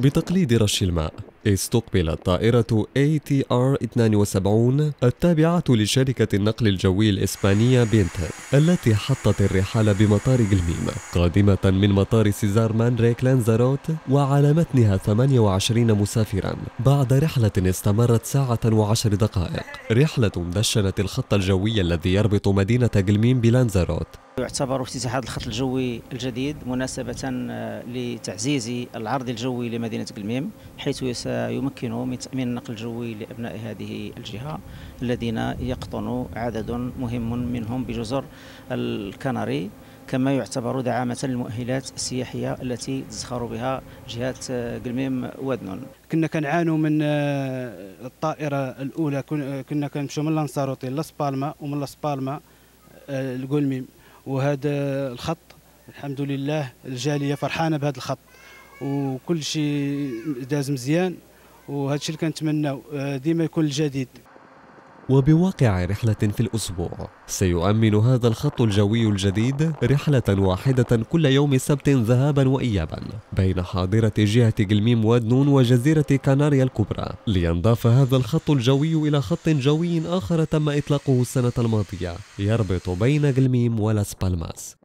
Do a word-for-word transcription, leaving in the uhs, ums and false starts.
بتقليد رش الماء، استقبلت طائرة إيه تي آر اثنين وسبعين التابعة لشركة النقل الجوي الإسبانية بينتر التي حطت الرحال بمطار قلميم قادمة من مطار سيزار مانريك لانزاروت، وعلى متنها ثمانية وعشرين مسافرا بعد رحلة استمرت ساعة وعشر دقائق. رحلة دشنت الخط الجوي الذي يربط مدينة قلميم بلانزاروت. يعتبر افتتاح هذا الخط الجوي الجديد مناسبة لتعزيز العرض الجوي لمدينة قلميم، حيث سيمكن من تأمين النقل الجوي لأبناء هذه الجهة الذين يقطن عدد مهم منهم بجزر الكناري، كما يعتبر دعامة للمؤهلات السياحية التي تزخر بها جهة قلميم ودنون. كنا كنعانوا من الطائرة الأولى، كنا كنمشيو من لانساروتي لاسبالما ومن لاسبالما لقلميم، وهذا الخط الحمد لله الجالية فرحانة بهذا الخط وكل شيء داز مزيان، وهذا الشيء اللي كنتمناو ديما يكون الجديد. وبواقع رحلة في الأسبوع سيؤمن هذا الخط الجوي الجديد رحلة واحدة كل يوم سبت ذهابا وإيابا بين حاضرة جهة قلميم ودنون وجزيرة كناريا الكبرى، لينضاف هذا الخط الجوي إلى خط جوي آخر تم إطلاقه السنة الماضية يربط بين قلميم ولاس بالماس.